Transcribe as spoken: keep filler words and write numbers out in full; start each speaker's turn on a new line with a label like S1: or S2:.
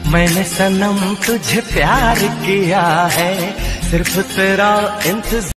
S1: मैंने सनम तुझे प्यार किया है, सिर्फ तेरा इंतजार